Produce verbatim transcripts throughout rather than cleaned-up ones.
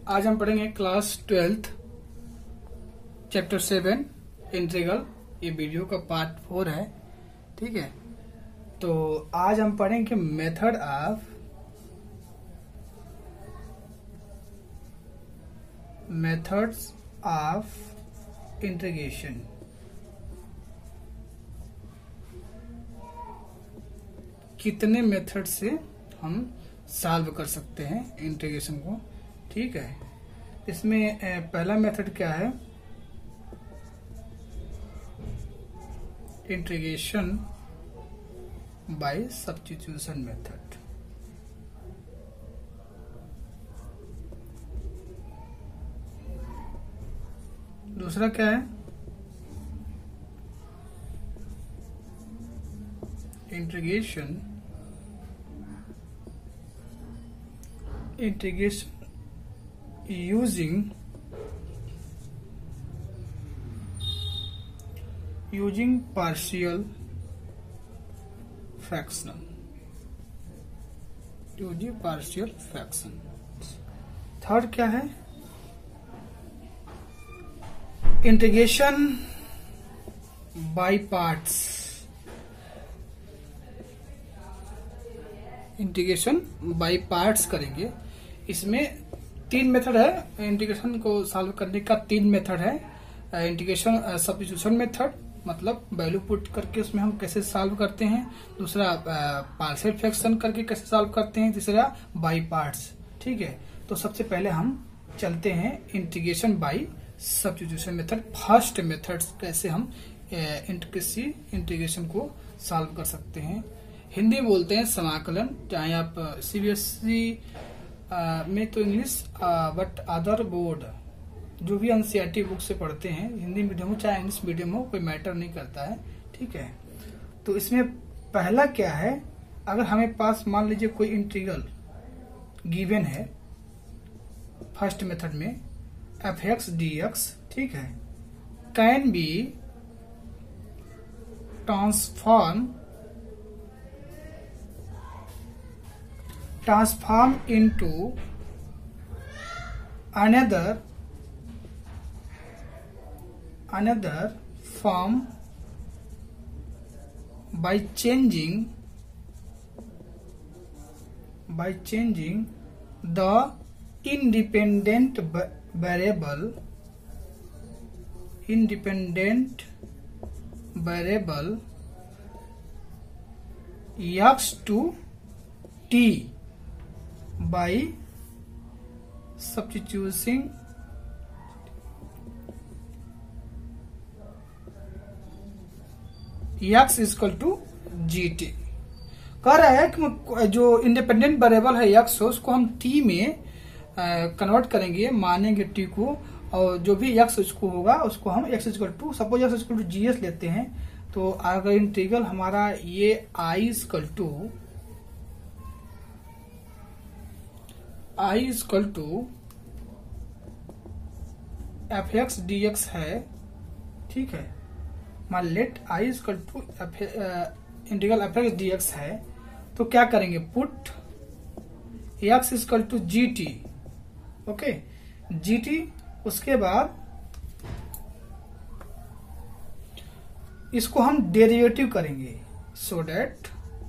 आज हम पढ़ेंगे class twelfth chapter seven integral. ये वीडियो का पार्ट फोर है, ठीक है। तो आज हम पढ़ेंगे method of methods of integration. कितने मेथड से हम सॉल्व कर सकते हैं इंटीग्रेशन को, ठीक है। इसमें पहला मेथड क्या है, इंटीग्रेशन बाय सब्स्टिट्यूशन मेथड। दूसरा क्या है, integration integration using using partial fraction using partial fraction। Third क्या है, integration by parts. Integration by parts करेंगे। इसमें तीन मेथड है इंटीग्रेशन को सॉल्व करने का। तीन मेथड है, इंटीग्रेशन सब्स्टिट्यूशन मेथड, मतलब वैल्यू पुट करके उसमें हम कैसे सॉल्व करते हैं। दूसरा पार्शियल फ्रैक्शन करके कैसे सॉल्व करते हैं। तीसरा बाय पार्ट्स, ठीक है। तो सबसे पहले हम चलते हैं integration by substitution method. First method कैसे हम किसी इंटीग्रेशन को सॉल्व कर सकते हैं। हिंदी बोलते हैं समाकलन, चाहे आप सीबीएसई Uh, में तो इंग्लिश, बट अदर बोर्ड जो भी एनसीईआरटी बुक से पढ़ते हैं, हिंदी मीडियम हो चाहे इंग्लिश मीडियम हो, कोई मैटर नहीं करता है, ठीक है। तो इसमें पहला क्या है, अगर हमें पास मान लीजिए कोई इंटीग्रल गिवन है फर्स्ट मेथड में एफ एक्स डी एक्स, ठीक है, can be transform transform into another another form by changing by changing the independent variable independent variable x to t by substituting x is equal to gt। कह रहा है कि जो independent variable है x हो, उसको हम t में कन्वर्ट करेंगे, मानेंगे t को, और जो भी x उसको होगा उसको हम x equal to, suppose x equal to g s लेते हैं। तो अगर इंटीग्रल हमारा ये i equal to i equal to f x d x है, ठीक है। मान let i equal to integral f x d x है, तो क्या करेंगे, put x equal to g t, okay, g t. उसके बाद इसको हम डेरिवेटिव करेंगे, so that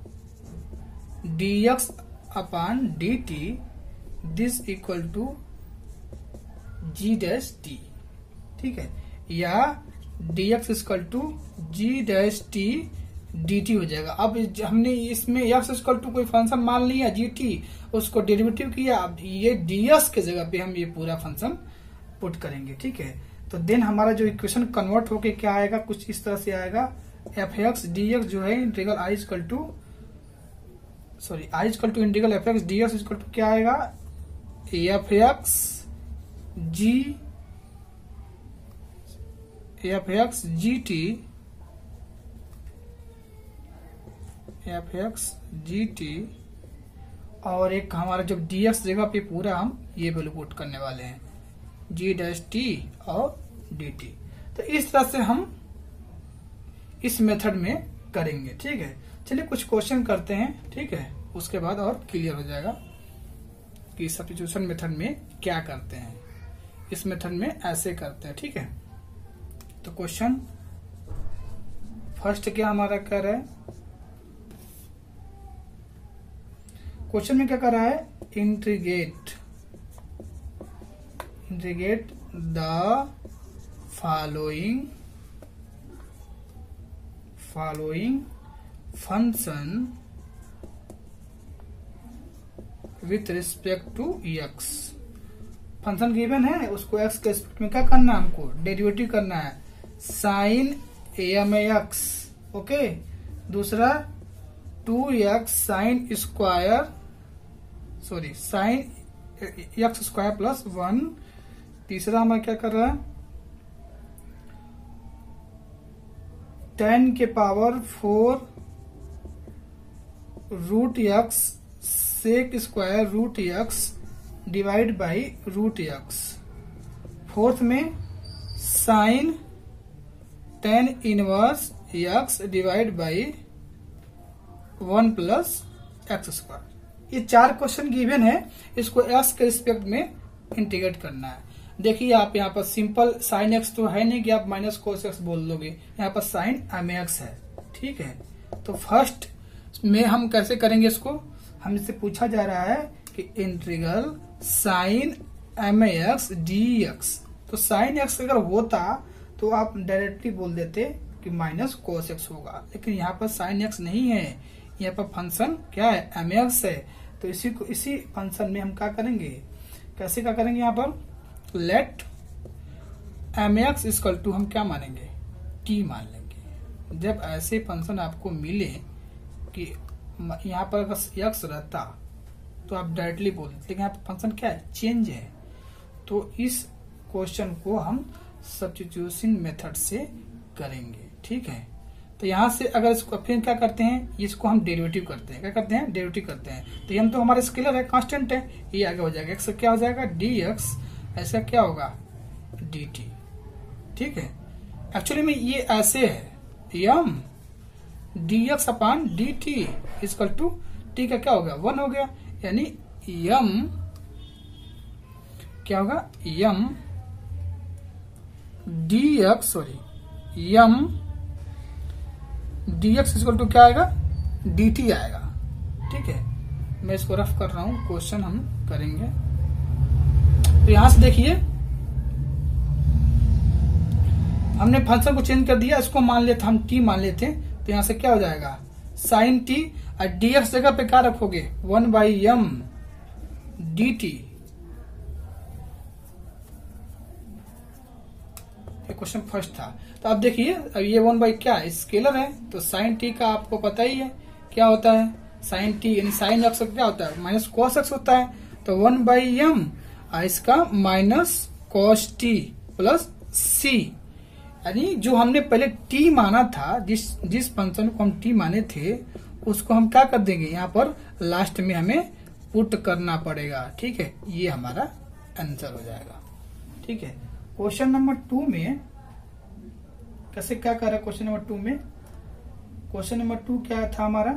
d x upon d t this equal to g dash t, ठीक है, या d x equal to g dash t d t हो जाएगा। अब हमने इसमें एक्स इक्वल टू कोई फंक्शन मान लिया जी टी, उसको डेरिवेटिव किया, अब ये डी एस के जगह पे हम ये पूरा फंक्शन पुट करेंगे, ठीक है। तो देन हमारा जो इक्वेशन कन्वर्ट होके क्या आएगा, कुछ इस तरह से आएगा, एफ एक्स डी एक्स जो है integral I equal to sorry I equal to integral f x d x equal to क्या आएगा, f x g f x g t f x g t, और एक हमारा जब डी एक्स जगह पे पूरा हम ये वैल्यू पुट करने वाले हैं, जी डैश टी और डी टी। तो इस तरह से हम इस मेथड में करेंगे, ठीक है। चलिए कुछ क्वेश्चन करते हैं, ठीक है, उसके बाद और क्लियर हो जाएगा। कि सब्स्टिट्यूशन मेथड में क्या करते हैं। इस मेथड में ऐसे करते हैं, ठीक है। तो क्वेश्चन फर्स्ट क्या हमारा कर रहा है, क्वेश्चन में क्या कर रहा है, integrate integrate the following following function with respect to x. Function given है, उसको एक्स के रिस्पेक्ट में क्या करना है, हमको डेरिवेटिव करना है, साइन एम एक्स, ओके। दूसरा two x sine square sorry sine x square plus one. तीसरा हमारा क्या कर रहा है, टेन के power four root x sec square root x divide by root x. Fourth में sine tan inverse x divide by one plus x square. ये चार क्वेश्चन गिवन है, इसको एक्स के रिस्पेक्ट में इंटीग्रेट करना है। देखिए आप यहाँ पर सिंपल साइन एक्स तो है नहीं कि आप माइनस कोस एक्स बोल दोगे, यहाँ पर साइन एम एक्स है, ठीक है। तो फर्स्ट में हम कैसे करेंगे इसको, हमसे पूछा जा रहा है कि integral sine m x d x. तो साइन एक्स अगर होता तो आप डायरेक्टली बोल देते कि माइनस कोस एक्स होगा, लेकिन यहाँ पर साइन एक्स नहीं है, यहाँ पर फंक्शन क्या है, एम एक्स है। तो इसी को इसी फंक्शन में हम क्या करेंगे, कैसे क्या करेंगे, यहाँ पर let m x equal to हम क्या मानेंगे, टी मान लेंगे। जब ऐसे फंक्शन आपको मिले कि यहाँ पर अगर एक्स रहता तो आप डायरेक्टली बोल देते, लेकिन यहाँ पर फंक्शन क्या है, चेंज है। तो इस क्वेश्चन को हम सब्स्टिट्यूशन मेथड से करेंगे, ठीक है। तो यहाँ से अगर इसको फिर क्या करते हैं, इसको हम डेरिवेटिव करते हैं, क्या करते हैं, डेरिवेटिव करते हैं। तो हम तो हमारा स्केलर है, कांस्टेंट है, ये आगे हो जाएगा, एक्स क्या हो जाएगा, डी एक्स, ऐसा क्या होगा, डी टी, ठीक है। एक्चुअली में ये ऐसे है, m d x upon d t equal to t का क्या हो गया, वन हो गया, यानी यम क्या होगा, m d x sorry m d x equal to क्या आएगा, डी टी आएगा, ठीक है। मैं इसको रफ कर रहा हूं, क्वेश्चन हम करेंगे। तो यहां से देखिए हमने फंक्शन को चेंज कर दिया, इसको मान लेते हम टी मान लेते हैं। तो यहां से क्या हो जाएगा, साइन टी, और डी एक्स जगह पे क्या रखोगे, one by m d t. Question first था। तो अब देखिए, अब ये वन बाई क्या है, स्केलर है, तो साइन टी का आपको पता ही है क्या होता है, साइन टी यानी साइन एक्स क्या होता है, माइनस कॉस एक्स होता है। तो वन बाई एम इसका minus cos t plus c, यानी जो हमने पहले टी माना था, जिस जिस फंक्शन को हम टी माने थे, उसको हम क्या कर देंगे, यहाँ पर लास्ट में हमें पुट करना पड़ेगा, ठीक है। ये हमारा आंसर हो जाएगा, ठीक है। क्वेश्चन नंबर टू में कैसे क्या कर रहा है, क्वेश्चन नंबर टू में, क्वेश्चन नंबर टू क्या था हमारा,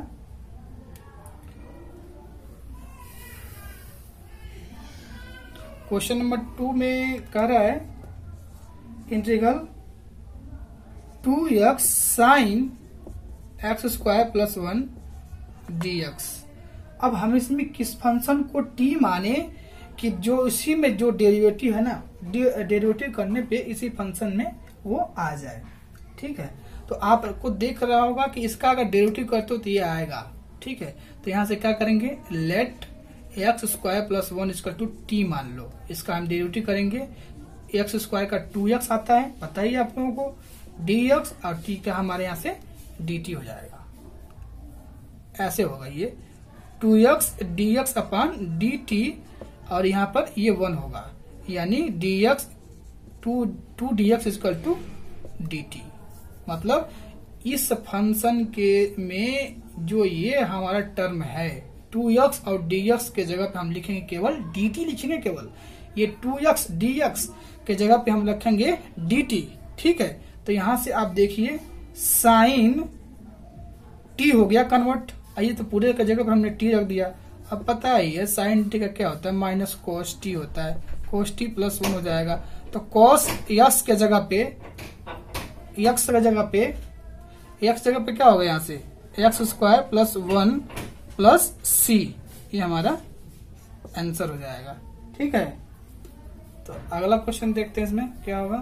क्वेश्चन नंबर टू में कह रहा है integral two x sine x square plus one d x. अब हम इसमें किस फंक्शन को टी माने कि जो इसी में जो डेरिवेटिव है ना, डेरिवेटिव करने पे इसी फंक्शन में वो आ जाए, ठीक है। तो आपको देख रहा होगा कि इसका अगर डेरिवेटिव करते हो तो ये आएगा, ठीक है। तो यहां से क्या करेंगे, let x square plus one equal to t मान लो, इसका हम डेरिवेटिव करेंगे। एक्स स्क्वायर का टू एक्स आता है, पता ही आप लोगों को, डी एक्स और टी का हमारे यहाँ से डी टी हो जाएगा, ऐसे होगा ये two x d x upon d t, और यहाँ पर ये वन होगा, यानी d x two two d x equal to d t. मतलब इस फंक्शन के में जो ये हमारा टर्म है टू एक्स और डी एक्स के जगह पे हम लिखेंगे केवल डी टी लिखेंगे, केवल ये टू एक्स डी एक्स के जगह पे हम रखेंगे डी टी, ठीक है। तो यहां से आप देखिए साइन टी हो गया कन्वर्ट, आइए तो पूरे के जगह पर हमने टी रख दिया, अब पता ही है साइन टी का क्या होता है, माइनस कोस टी होता है, कोस टी प्लस वन हो जाएगा। तो कोस यक्स के जगह पे, यक्स के जगह पे, यक्स जगह पे क्या होगा यहाँ से, x square plus one plus c, ये हमारा आंसर हो जाएगा। ठीक है, तो अगला क्वेश्चन देखते हैं इसमें क्या होगा।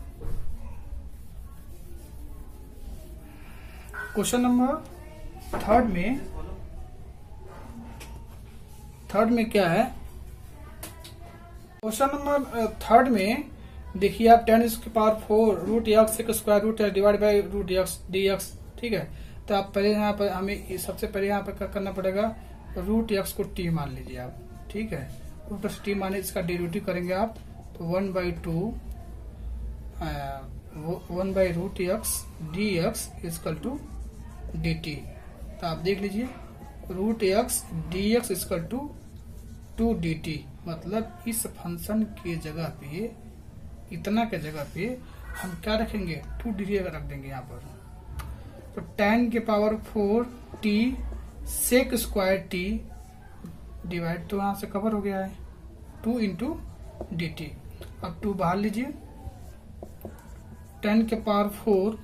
क्वेश्चन नंबर थर्ड में, थर्ड में क्या है, क्वेश्चन नंबर थर्ड में देखिए आप टेन इसके पावर फोर रूट एक्स के square root divide by root x d x. ठीक है, तो आप पहले यहाँ पर हमें सबसे पहले यहाँ पर क्या करना पड़ेगा, रूट एक्स को टी मान लीजिए आप। ठीक है, रूट एक्स टी माने इसका डेरिवेटिव करेंगे आप, तो one by two one by root x d x equal to d t. तो आप देख लीजिए root x d x equal to two d t, मतलब इस फंक्शन के जगह पे, इतना के जगह पे हम क्या रखेंगे, टू डी टी रख देंगे यहाँ पर। तो टेन के power four t sec square t divide, तो यहां से कवर हो गया है, टू इंटू डी टी। अब टू बाहर लीजिए, टेन के पावर फोर,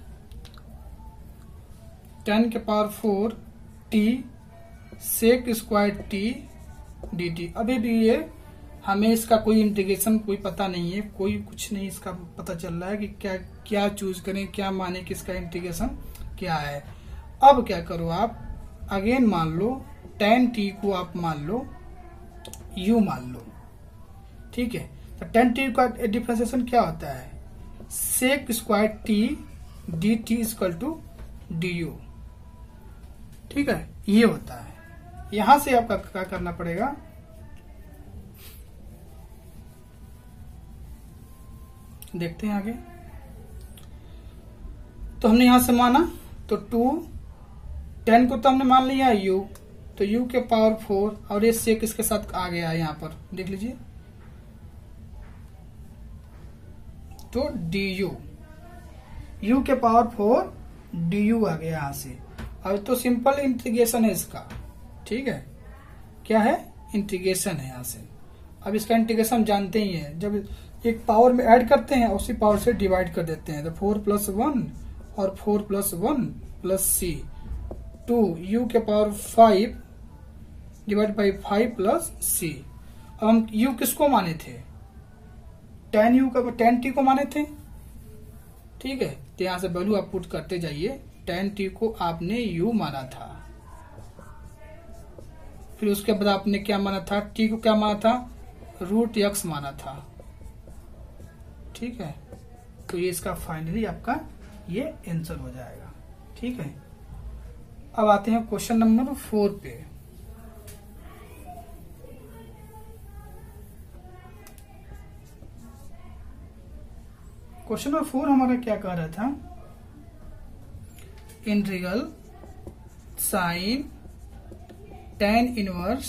टेन के power four t sec square t d t. अभी भी ये हमें इसका कोई इंटीग्रेशन कोई पता नहीं है, कोई कुछ नहीं इसका पता चल रहा है कि क्या क्या चूज करें, क्या माने कि इसका इंटीग्रेशन क्या है। अब क्या करो आप, अगेन मान लो टेन टी को आप मान लो यू मान लो। ठीक है, तो टेन टी का डिफरेंशिएशन क्या होता है, sec square t d t equal to d u. ठीक है, ये होता है। यहां से आपका क्या करना पड़ेगा, देखते हैं आगे। तो हमने यहां से माना, तो टू, टेन को तो हमने मान लिया यू, तो यू के पावर फोर, और ये सेक इसके साथ आ गया है यहाँ पर, देख लीजिए, तो डी यू, यू के पावर फोर डी यू आ गया यहां से। अब तो सिंपल इंटीग्रेशन है इसका। ठीक है, क्या है, इंटीग्रेशन है यहां से। अब इसका इंटीग्रेशन जानते ही है, जब एक पावर में ऐड करते हैं उसी पावर से डिवाइड कर देते हैं, तो फोर प्लस वन और four plus one plus c, two u के power five divide by five plus c. अब हम यू किसको माने थे, टेन यू का, टेन टी को माने थे। ठीक है, तो यहां से वैल्यू आप पुट करते जाइए, टेन टी को आपने यू माना था, फिर उसके बाद आपने क्या माना था, टी को क्या माना था, रूट एक्स माना था। ठीक है, तो ये इसका फाइनली आपका ये आंसर हो जाएगा। ठीक है, अब आते हैं क्वेश्चन नंबर फोर पे। क्वेश्चन नंबर फोर हमारा क्या कह रहा था, integral sine tan inverse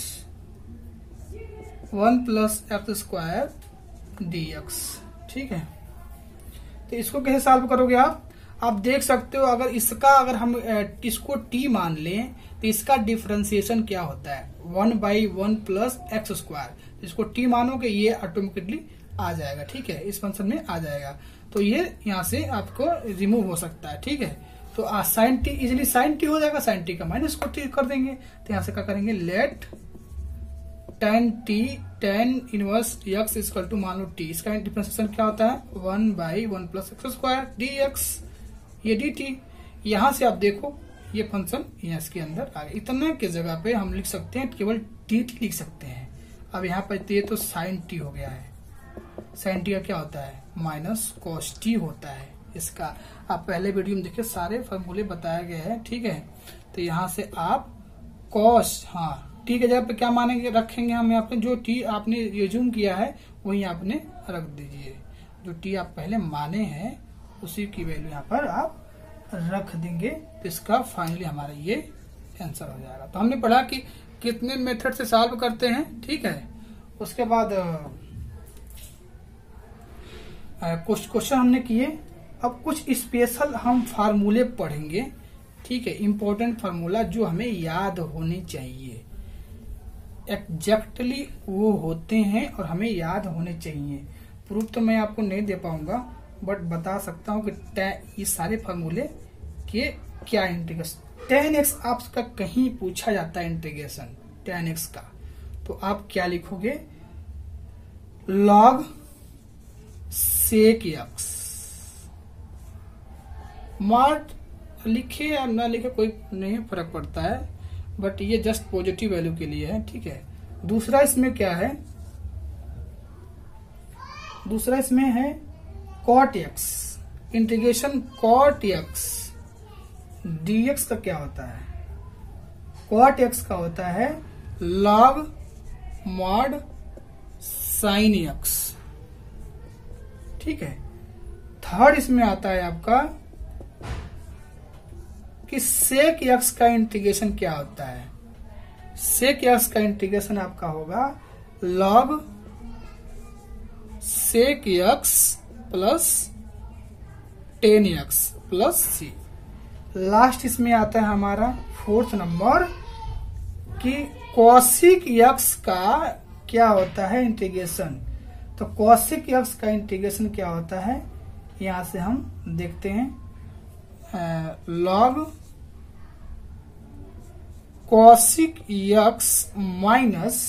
one plus x square d x. ठीक है, तो इसको कैसे सॉल्व करोगे आप आप देख सकते हो, अगर इसका अगर हम इसको टी मान लें तो इसका डिफरेंशिएशन क्या होता है, one by one plus x square. इसको टी मानोगे ये ऑटोमेटिकली आ जाएगा। ठीक है, इस फंक्शन में आ जाएगा, तो ये यहाँ से आपको रिमूव हो सकता है। ठीक है, तो sine t easily sine t हो जाएगा, साइन टी का माइनस को टी कर देंगे, तो यहाँ से क्या करेंगे, let tan t tan inverse x equal to मान लो टी, इसका डिफरेंशिएशन क्या होता है, one by one plus x square d x, ये डी टी। यहां से आप देखो ये फंक्शन यहाँ इसके अंदर आ गया। इतना के जगह पे हम लिख सकते हैं केवल डी टी लिख सकते हैं। अब यहाँ पर ये तो साइन टी हो गया है, साइन टी का क्या होता है, माइनस कॉस टी होता है इसका। आप पहले वीडियो में देखिए सारे फॉर्मूले बताए गए हैं। ठीक है, तो यहाँ से आप कॉस, हाँ टी के जगह पे क्या मानेंगे, रखेंगे हम यहाँ पे, जो टी आपने रिज्यूम किया है वही आपने रख दीजिए, जो टी आप पहले माने हैं उसी की वैल्यू यहाँ पर आप रख देंगे, तो इसका फाइनली हमारा ये आंसर हो जाएगा। तो हमने पढ़ा कि कितने मेथड से सॉल्व करते हैं। ठीक है, उसके बाद क्वेश्चन हमने किए। अब कुछ स्पेशल हम फार्मूले पढ़ेंगे। ठीक है, इम्पोर्टेंट फार्मूला जो हमें याद होने चाहिए। एग्जैक्टली वो होते हैं और हमें याद होने चाहिए। प्रूफ तो मैं आपको नहीं दे पाऊंगा, बट बता सकता हूँ कि ये सारे फॉर्मूले के क्या इंटीग्रेशन। टेन एक्स आपका कहीं पूछा जाता है इंटीग्रेशन टेन एक्स का, तो आप क्या लिखोगे, लॉग सेक एक्स। मॉड लिखे या ना लिखे कोई नहीं फर्क पड़ता है, बट ये जस्ट पॉजिटिव वैल्यू के लिए है, ठीक है। दूसरा इसमें क्या है, दूसरा इसमें है cot x, integration cot x d x का क्या होता है, कॉट एक्स का होता है लॉग मॉड साइन एक्स, ठीक है। थर्ड इसमें आता है आपका कि सेक एक्स का इंटीग्रेशन क्या होता है, सेक एक्स का इंटीग्रेशन आपका होगा log sec x plus tan x plus c. Last इसमें आता है हमारा फोर्थ नंबर कि कॉसिक एक्स का क्या होता है इंटीग्रेशन। तो कॉसिक एक्स का इंटीग्रेशन क्या होता है, यहां से हम देखते हैं, log cosec x minus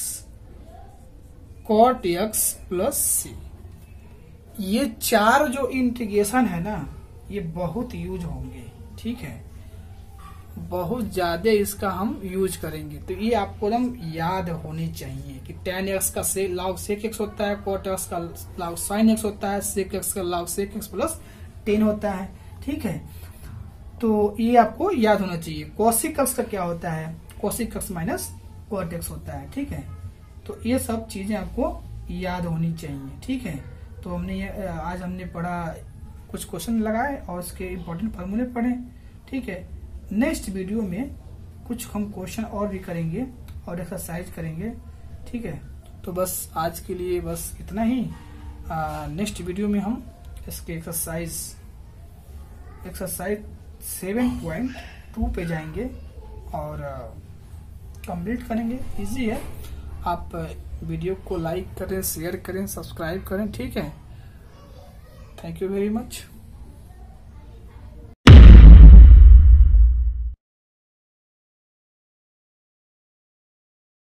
cot x plus c. ये चार जो इंटीग्रेशन है ना, ये बहुत यूज होंगे, ठीक है, बहुत ज्यादा इसका हम यूज करेंगे। तो ये आपको एकदम याद होनी चाहिए कि टेन एक्स का से लॉग सेक एक्स होता है, कॉट एक्स का लॉग साइन एक्स होता है, सेक एक्स का log sec x plus tan होता है, ठीक है। तो ये आपको याद होना चाहिए। कॉसिक एक्स का क्या होता है, cosec x minus cot x होता है, ठीक है। तो ये सब चीजें आपको याद होनी चाहिए, ठीक है। तो हमने ये आज हमने पढ़ा, कुछ क्वेश्चन लगाए और उसके इम्पोर्टेंट फार्मूले पढ़े, ठीक है। नेक्स्ट वीडियो में कुछ हम क्वेश्चन और भी करेंगे और एक्सरसाइज करेंगे, ठीक है। तो बस आज के लिए बस इतना ही। नेक्स्ट वीडियो में हम इसके exercise exercise seven point two पे जाएंगे और कंप्लीट करेंगे। इजी है, आप वीडियो को लाइक करें, शेयर करें, सब्सक्राइब करें, ठीक है। Thank you very much.